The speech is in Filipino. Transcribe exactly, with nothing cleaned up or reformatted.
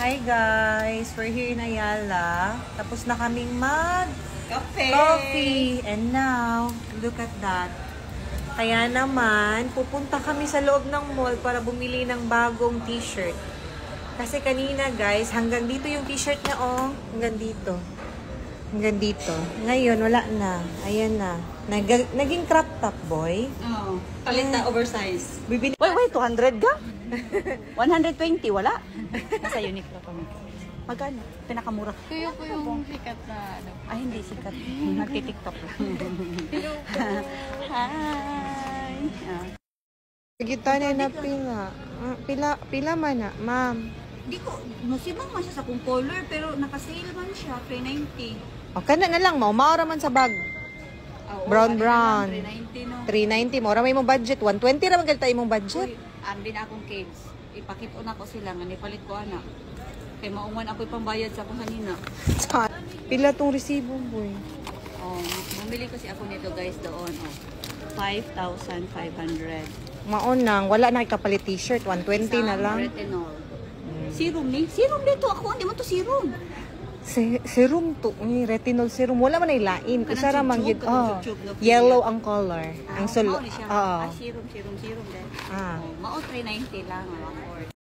Hi guys, we're here in Ayala. Tapos na kaming mag Cafe. coffee. And now, look at that. Kaya naman, pupunta kami sa loob ng mall para bumili ng bagong t-shirt. Kasi kanina guys, hanggang dito yung t-shirt niya, oh. Hanggang dito. Hanggang dito. Ngayon, wala na. Ayan na. Nag naging crop top, boy. Oo. Oh, palit na oversize. Bibili. Wait, wait, two hundred ka? one hundred twenty, wala? Nasa Uniqlo kami. Magkano? Pinakamura. Kuya po yung sikat na ano. Ay, hindi sikat. Nagtitiktok lang. Hi! Ah. Sige, tayo na pila. Ah, Pila, pila man na, ma'am. Di ko, masibang man siya sa kung color, pero naka-sale man siya, three ninety. O, kana na lang, mo. Maura man sa bag. Oh, Brown, brown. three ninety, no? three ninety. Maura may mong budget. one twenty naman kalita imong budget. Uy, andi na akong kids. Ipakit na ko sila, nga nipalit ko anak. Kaya maungan ako ipambayad sa akong kanina. Pila tong resibo, boy. Oh, bumili kasi ako nito guys doon. Oh. five thousand five hundred. Maon nang, wala na kapalit t-shirt. one twenty na lang. Retinol. Serum ni? Serum dito ako. Hindi mo to serum. Se serum to. Uy, retinol serum. Wala man ay lain. Kanang Isa ra man tube-tube, gid. kanang Oh, tube-tube na yellow ang color. Ang Ah, sulo. mao ni siya. Oo. Ah, serum, serum, serum din. Ah. Oh, mao three ninety lang.